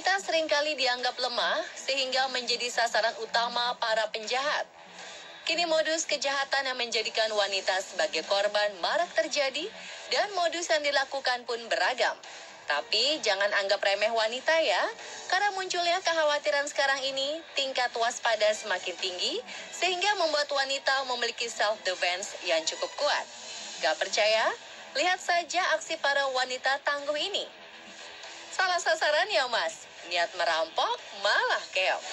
Wanita seringkali dianggap lemah sehingga menjadi sasaran utama para penjahat. Kini modus kejahatan yang menjadikan wanita sebagai korban marak terjadi dan modus yang dilakukan pun beragam. Tapi jangan anggap remeh wanita ya, karena munculnya kekhawatiran sekarang ini, tingkat waspada semakin tinggi sehingga membuat wanita memiliki self-defense yang cukup kuat. Gak percaya? Lihat saja aksi para wanita tangguh ini. Salah sasaran ya mas, niat merampok malah keok.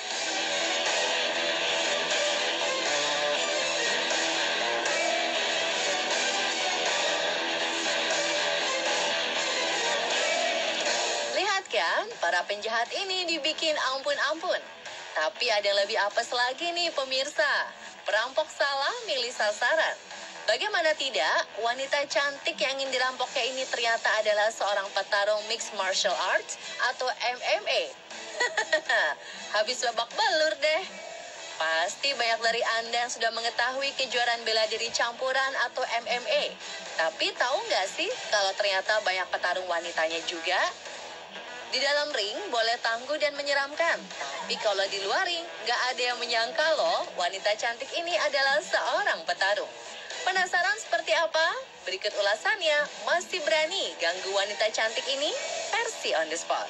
Lihat kan, para penjahat ini dibikin ampun-ampun. Tapi ada yang lebih apes lagi nih pemirsa, perampok salah milih sasaran. Bagaimana tidak, wanita cantik yang ingin dirampoknya ini ternyata adalah seorang petarung mixed martial arts atau MMA. Habis babak belur deh. Pasti banyak dari Anda yang sudah mengetahui kejuaraan bela diri campuran atau MMA. Tapi tahu nggak sih kalau ternyata banyak petarung wanitanya juga? Di dalam ring boleh tangguh dan menyeramkan. Tapi kalau di luar ring, nggak ada yang menyangka loh wanita cantik ini adalah seorang petarung. Penasaran seperti apa? Berikut ulasannya, masih berani ganggu wanita cantik ini? Versi on the spot.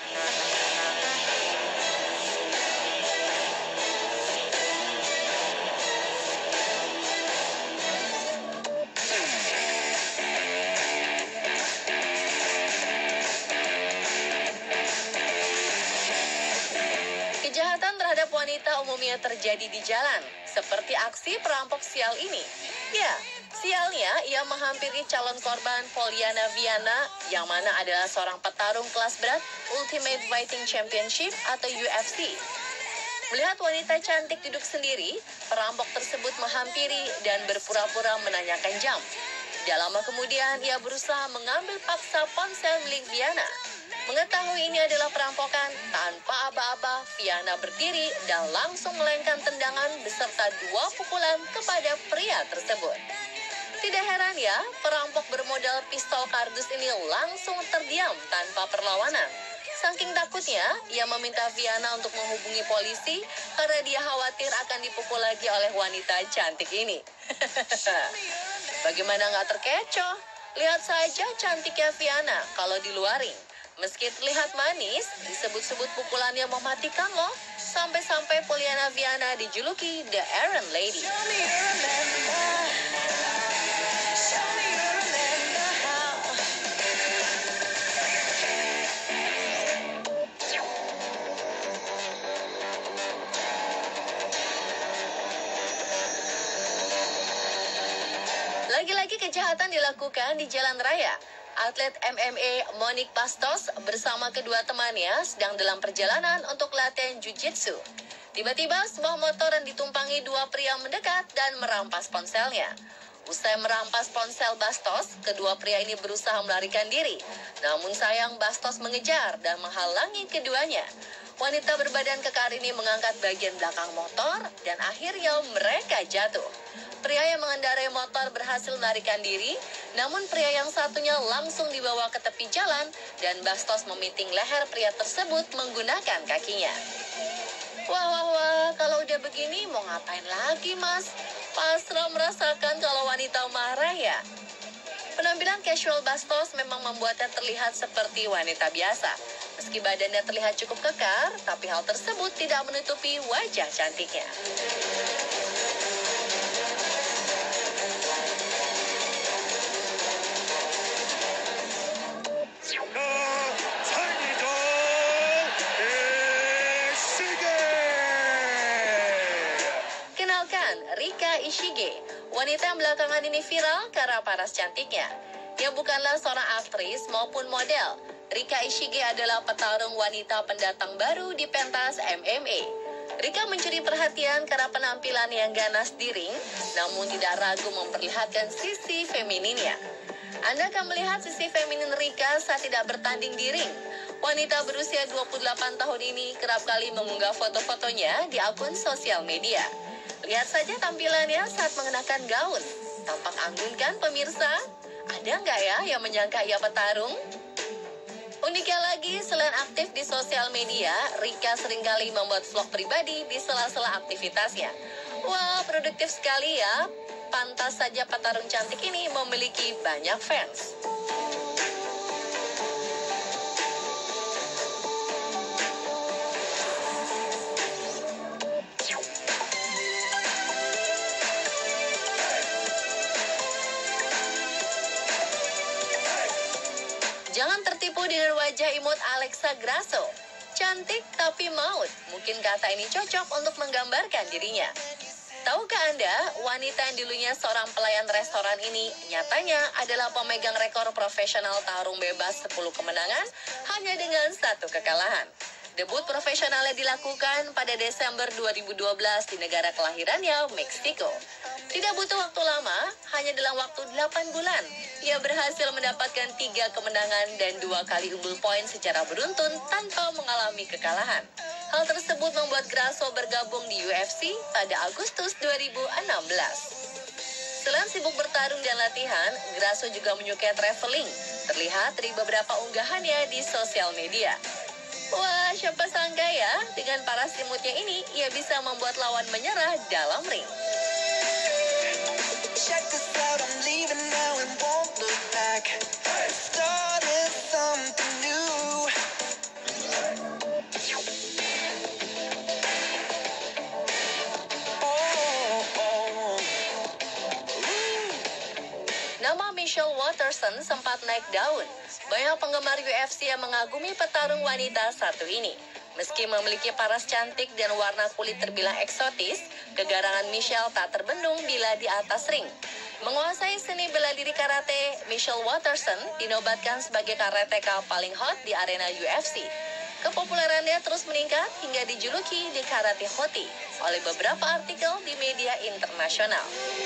Kejahatan terhadap wanita umumnya terjadi di jalan, seperti aksi perampok sial ini. Ya, sialnya ia menghampiri calon korban Pollyanna Viana yang mana adalah seorang petarung kelas berat Ultimate Fighting Championship atau UFC. Melihat wanita cantik duduk sendiri, perampok tersebut menghampiri dan berpura-pura menanyakan jam. Tidak lama kemudian ia berusaha mengambil paksa ponsel milik Viana. Mengetahui ini adalah perampokan, tanpa aba-aba, Viana berdiri dan langsung melengkan tendangan beserta 2 pukulan kepada pria tersebut. Tidak heran ya, perampok bermodal pistol kardus ini langsung terdiam tanpa perlawanan. Saking takutnya, ia meminta Viana untuk menghubungi polisi karena dia khawatir akan dipukul lagi oleh wanita cantik ini. Bagaimana nggak terkecoh? Lihat saja cantiknya Viana kalau di luar ring. Meski terlihat manis, disebut-sebut pukulannya mematikan loh. Sampai-sampai Pollyanna Viana dijuluki The Iron Lady. Lagi-lagi kejahatan dilakukan di jalan raya. Atlet MMA Monique Bastos bersama kedua temannya sedang dalam perjalanan untuk latihan jiu-jitsu. Tiba-tiba sebuah motor yang ditumpangi 2 pria mendekat dan merampas ponselnya. Usai merampas ponsel Bastos, kedua pria ini berusaha melarikan diri. Namun sayang Bastos mengejar dan menghalangi keduanya. Wanita berbadan kekar ini mengangkat bagian belakang motor dan akhirnya mereka jatuh. Pria yang mengendarai motor berhasil melarikan diri, namun pria yang satunya langsung dibawa ke tepi jalan dan Bastos memiting leher pria tersebut menggunakan kakinya. Wah, kalau udah begini mau ngapain lagi mas? Pasrah merasakan kalau wanita marah ya? Penampilan casual Bastos memang membuatnya terlihat seperti wanita biasa. Meski badannya terlihat cukup kekar, tapi hal tersebut tidak menutupi wajah cantiknya. Kenalkan, Rika Ishige, wanita yang belakangan ini viral karena paras cantiknya. Dia bukanlah seorang aktris maupun model. Rika Ishige adalah petarung wanita pendatang baru di pentas MMA. Rika mencuri perhatian karena penampilan yang ganas di ring, namun tidak ragu memperlihatkan sisi femininnya. Anda akan melihat sisi feminin Rika saat tidak bertanding di ring. Wanita berusia 28 tahun ini kerap kali mengunggah foto-fotonya di akun sosial media. Lihat saja tampilannya saat mengenakan gaun. Tampak anggun kan pemirsa? Ada nggak ya yang menyangka ia petarung? Uniknya lagi, selain aktif di sosial media, Rika seringkali membuat vlog pribadi di sela-sela aktivitasnya. Wah, produktif sekali ya. Pantas saja petarung cantik ini memiliki banyak fans. Jangan tertipu dengan wajah imut Alexa Grasso. Cantik tapi maut, mungkin kata ini cocok untuk menggambarkan dirinya. Tahukah Anda, wanita yang dulunya seorang pelayan restoran ini nyatanya adalah pemegang rekor profesional tarung bebas 10 kemenangan hanya dengan 1 kekalahan. Debut profesionalnya dilakukan pada Desember 2012 di negara kelahirannya, Meksiko. Tidak butuh waktu lama, hanya dalam waktu 8 bulan, ia berhasil mendapatkan 3 kemenangan dan 2 kali unggul poin secara beruntun tanpa mengalami kekalahan. Hal tersebut membuat Grasso bergabung di UFC pada Agustus 2016. Selain sibuk bertarung dan latihan, Grasso juga menyukai traveling, terlihat dari beberapa unggahannya di sosial media. Wah, siapa sangka ya, dengan paras imutnya ini, ia bisa membuat lawan menyerah dalam ring. Check this out, I'm leaving now and won't look back. Started something new. Nama Michelle Waterson sempat naik daun. Banyak penggemar UFC yang mengagumi petarung wanita satu ini. Meski memiliki paras cantik dan warna kulit terbilang eksotis, kegarangan Michelle tak terbendung bila di atas ring. Menguasai seni bela diri karate, Michelle Waterson dinobatkan sebagai karateka paling hot di arena UFC. Kepopulerannya terus meningkat hingga dijuluki The Karate Hottie oleh beberapa artikel di media internasional.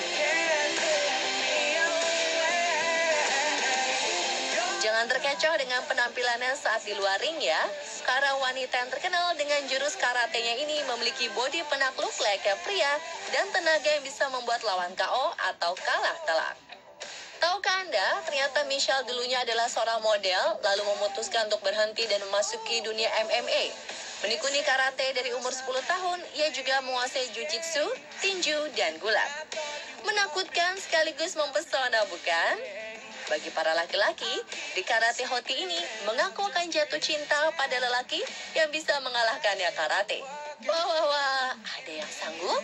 Jangan terkecoh dengan penampilannya saat di luar ring ya, karena wanita yang terkenal dengan jurus karatenya ini memiliki bodi penakluk layaknya pria dan tenaga yang bisa membuat lawan KO atau kalah telak. Tahukah Anda, ternyata Michelle dulunya adalah seorang model, lalu memutuskan untuk berhenti dan memasuki dunia MMA. Menekuni karate dari umur 10 tahun, ia juga menguasai jiu-jitsu, tinju, dan gulat. Menakutkan sekaligus mempesona, bukan? Bagi para laki-laki, di Karate Hottie ini mengaku akan jatuh cinta pada lelaki yang bisa mengalahkannya karate. Wah, ada yang sanggup?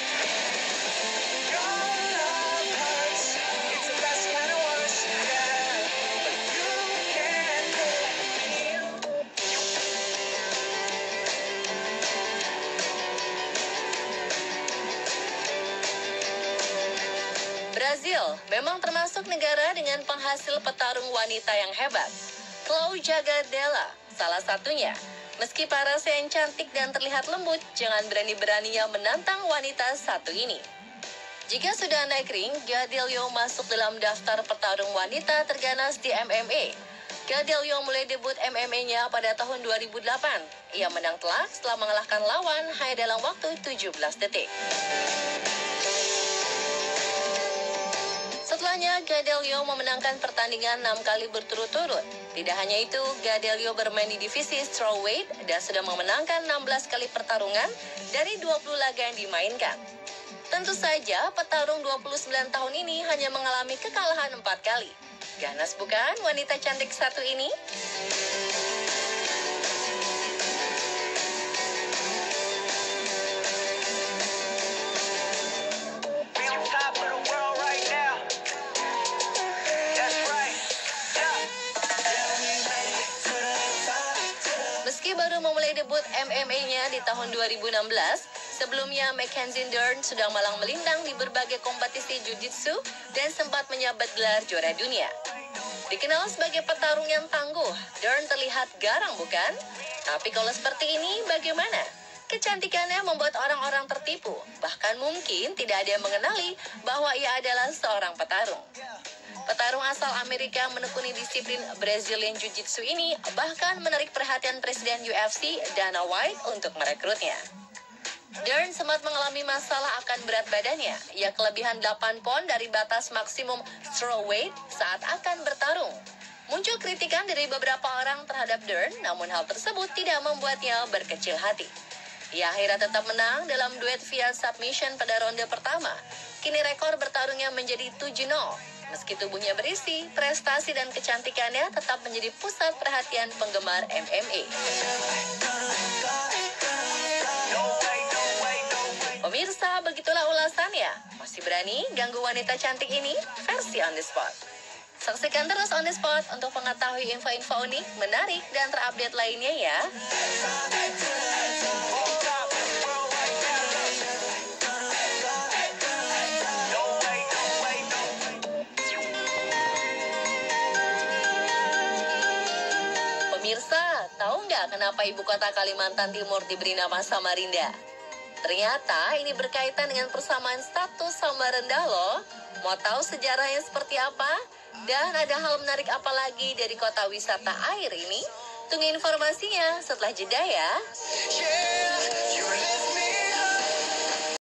Brazil memang termasuk negara dengan penghasil petarung wanita yang hebat. Cláudia Gadelha, salah satunya. Meski parasnya yang cantik dan terlihat lembut, jangan berani-beraninya menantang wanita satu ini. Jika sudah naik ring, Gadelha masuk dalam daftar petarung wanita terganas di MMA. Gadelha mulai debut MMA-nya pada tahun 2008. Ia menang telak setelah mengalahkan lawan hanya dalam waktu 17 detik. Setelahnya, Gadelha memenangkan pertandingan 6 kali berturut-turut. Tidak hanya itu, Gadelha bermain di divisi strawweight dan sudah memenangkan 16 kali pertarungan dari 20 laga yang dimainkan. Tentu saja, petarung 29 tahun ini hanya mengalami kekalahan 4 kali. Ganas bukan wanita cantik satu ini? Meski baru memulai debut MMA-nya di tahun 2016, sebelumnya Mackenzie Dern sudah malang melintang di berbagai kompetisi jiu-jitsu dan sempat menyabat gelar juara dunia. Dikenal sebagai petarung yang tangguh, Dern terlihat garang bukan? Tapi kalau seperti ini bagaimana? Kecantikannya membuat orang-orang tertipu, bahkan mungkin tidak ada yang mengenali bahwa ia adalah seorang petarung. Petarung asal Amerika menekuni disiplin Brazilian Jiu-Jitsu ini bahkan menarik perhatian Presiden UFC Dana White untuk merekrutnya. Dern sempat mengalami masalah akan berat badannya. Ia kelebihan 8 pon dari batas maksimum strawweight saat akan bertarung. Muncul kritikan dari beberapa orang terhadap Dern, namun hal tersebut tidak membuatnya berkecil hati. Ia akhirnya tetap menang dalam duet via submission pada ronde pertama. Kini rekor bertarungnya menjadi 7-0. Meski tubuhnya berisi, prestasi dan kecantikannya tetap menjadi pusat perhatian penggemar MMA. Pemirsa, begitulah ulasannya. Masih berani ganggu wanita cantik ini? Versi On The Spot. Saksikan terus On The Spot untuk mengetahui info-info unik, menarik, dan terupdate lainnya ya. Pemirsa, tahu nggak kenapa ibu kota Kalimantan Timur diberi nama Samarinda? Ternyata ini berkaitan dengan persamaan status Samarinda loh. Mau tahu sejarahnya seperti apa? Dan ada hal menarik apa lagi dari kota wisata air ini? Tunggu informasinya setelah jeda ya.